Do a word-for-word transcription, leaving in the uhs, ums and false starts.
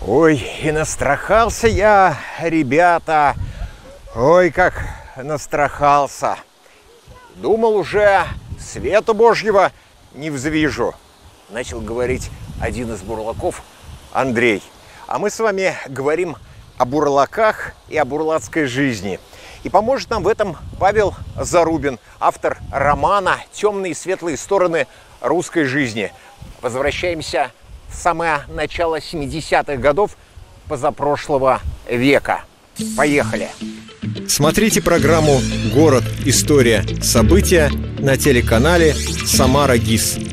Ой, и настрахался я, ребята. Ой, как настрахался. Думал, уже света Божьего не взвижу. Начал говорить один из бурлаков, Андрей. А мы с вами говорим о бурлаках и о бурлацкой жизни. И поможет нам в этом Павел Зарубин, автор романа «Темные и светлые стороны русской жизни». Возвращаемся в самое начало семидесятых годов позапрошлого века. Поехали! Смотрите программу «Город. История. События» на телеканале «Самара ГИС».